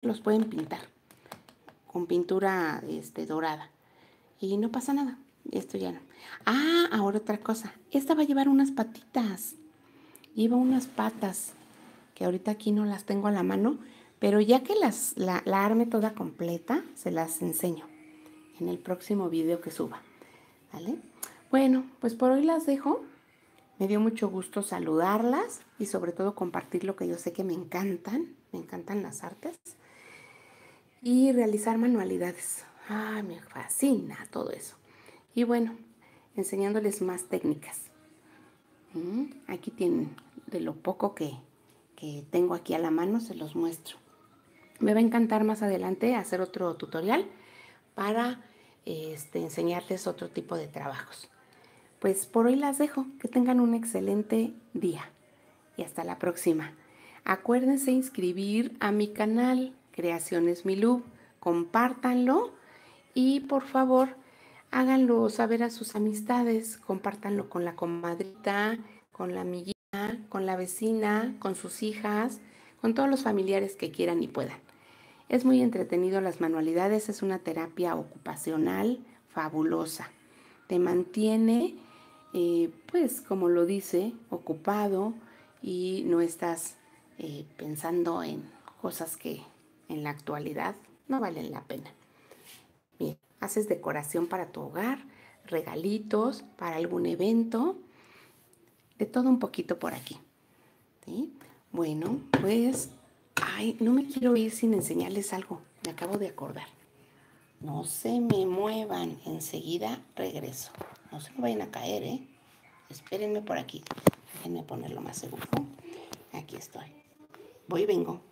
los pueden pintar con pintura dorada. Y no pasa nada. Esto ya no. Ah, ahora otra cosa. Esta va a llevar unas patitas. Lleva unas patas que ahorita aquí no las tengo a la mano, pero ya que la arme toda completa, se las enseño en el próximo video que suba. ¿Vale? Bueno, pues por hoy las dejo. Me dio mucho gusto saludarlas y sobre todo compartir lo que yo sé que me encantan las artes y realizar manualidades. Ay, me fascina todo eso. Y bueno, enseñándoles más técnicas. Aquí tienen de lo poco que tengo aquí a la mano, se los muestro. Me va a encantar más adelante hacer otro tutorial para enseñarles otro tipo de trabajos. Pues por hoy las dejo. Que tengan un excelente día. Y hasta la próxima. Acuérdense inscribir a mi canal Creaciones Milú. Compártanlo y por favor háganlo saber a sus amistades. Compártanlo con la comadrita, con la amiguita, con la vecina, con sus hijas, con todos los familiares que quieran y puedan. Es muy entretenido las manualidades, es una terapia ocupacional fabulosa. Te mantiene, pues como lo dice, ocupado y no estás pensando en cosas que en la actualidad no valen la pena. Bien, haces decoración para tu hogar, regalitos para algún evento, de todo un poquito por aquí. ¿Sí? Bueno, pues, ay, no me quiero ir sin enseñarles algo. Me acabo de acordar. No se me muevan, enseguida regreso. No se me vayan a caer, ¿eh? Espérenme por aquí. Déjenme ponerlo más seguro. Aquí estoy. Voy y vengo.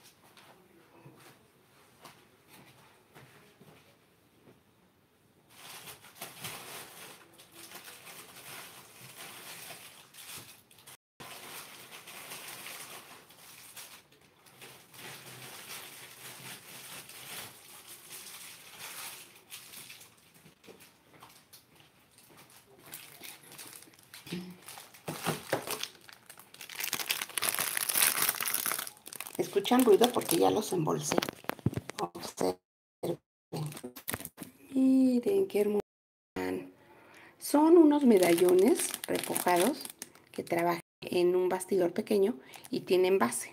Escuchan ruido porque ya los embolsé. Observen. Miren qué hermosos. Son unos medallones repojados que trabajé en un bastidor pequeño y tienen base.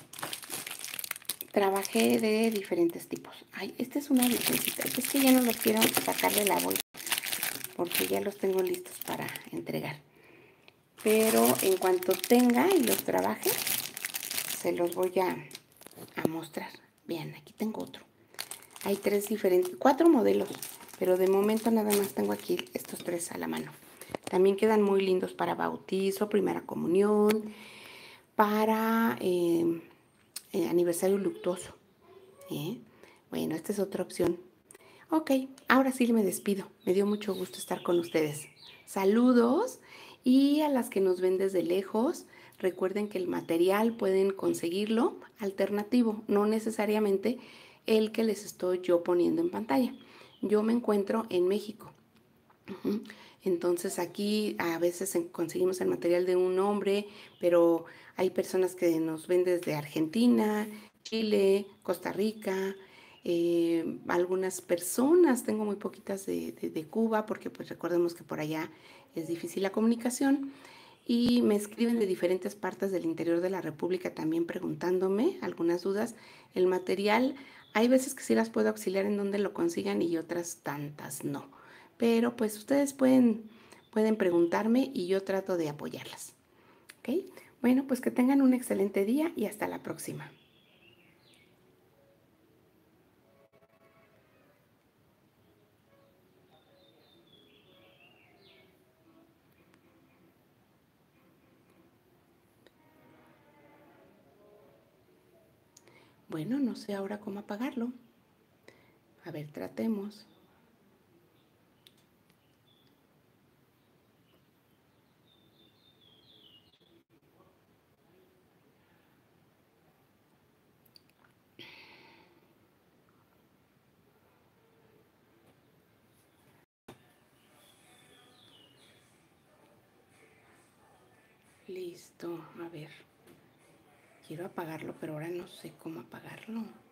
Trabajé de diferentes tipos. Ay, esta es una virgencita. Es que ya no los quiero sacar de la bolsa porque ya los tengo listos para entregar. Pero en cuanto tenga y los trabaje, se los voy a mostrar. Vean, aquí tengo otro. Hay cuatro modelos, pero de momento nada más tengo aquí estos tres a la mano. También quedan muy lindos para bautizo, primera comunión, para aniversario luctuoso. Bueno, esta es otra opción. Ok, ahora sí me despido. Me dio mucho gusto estar con ustedes. Saludos y a las que nos ven desde lejos, recuerden que el material pueden conseguirlo alternativo, no necesariamente el que les estoy yo poniendo en pantalla. Yo me encuentro en México. Entonces aquí a veces conseguimos el material de un hombre, pero hay personas que nos ven desde Argentina, Chile, Costa Rica, algunas personas, tengo muy poquitas de Cuba, porque pues recordemos que por allá es difícil la comunicación, y me escriben de diferentes partes del interior de la República también preguntándome algunas dudas. El material, hay veces que sí las puedo auxiliar en donde lo consigan y otras tantas no. Pero pues ustedes pueden preguntarme y yo trato de apoyarlas. ¿Ok? Bueno, pues que tengan un excelente día y hasta la próxima. Bueno, no sé ahora cómo apagarlo. A ver, tratemos. Listo, a ver. Quiero apagarlo, pero ahora no sé cómo apagarlo.